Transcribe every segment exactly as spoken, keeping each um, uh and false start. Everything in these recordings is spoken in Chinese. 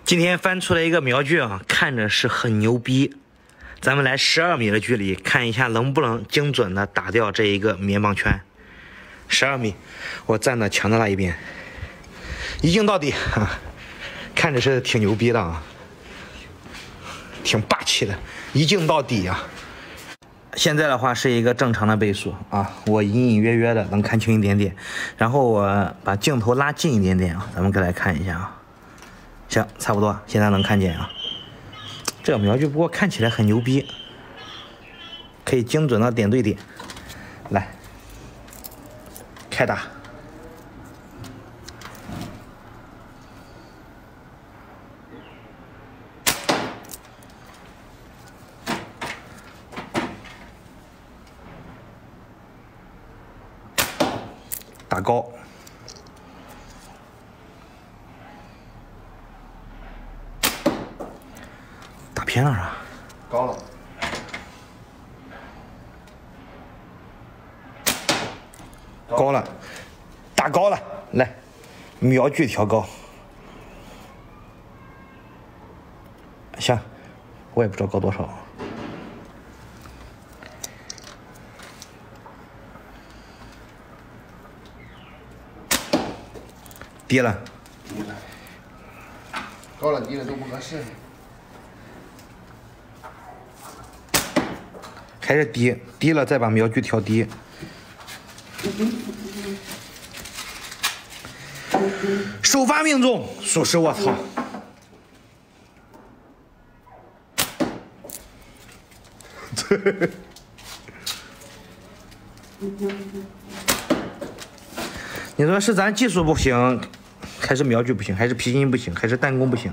今天翻出来一个瞄具啊，看着是很牛逼。咱们来十二米的距离，看一下能不能精准的打掉这一个棉棒圈。十二米，我站在墙的那一边，一镜到底，啊、看着是挺牛逼的啊，挺霸气的，一镜到底啊。现在的话是一个正常的倍数啊，我隐隐约约的能看清一点点，然后我把镜头拉近一点点啊，咱们再来看一下啊。行，差不多，现在能看见啊。这个瞄具不过看起来很牛逼，可以精准的点对点。来，开打。打高。打偏了啊！ 高了， 高了，打高了，来，瞄具调高。行，我也不知道高多少。低了， 低了，高了低了都不合适。 还是低，低了再把瞄具调低。首发命中，属实我操！你说是咱技术不行，还是瞄具不行，还是皮筋不行，还是弹弓不行？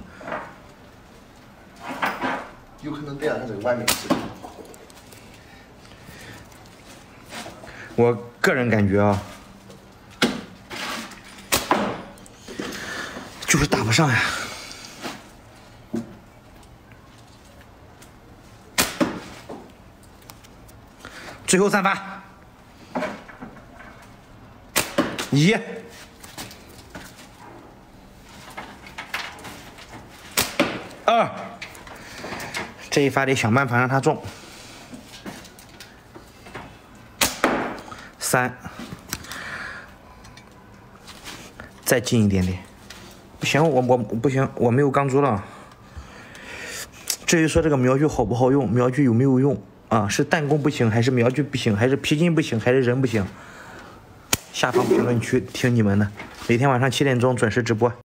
有可能这样，它这个外面是。 我个人感觉啊，就是打不上呀。最后三发，一，二，这一发得想办法让它中。三，再近一点点，不行，我我不行，我没有钢珠了。至于说这个瞄具好不好用，瞄具有没有用啊？是弹弓不行，还是瞄具不行，还是皮筋不行，还是人不行？下方评论区听你们的，每天晚上七点钟准时直播。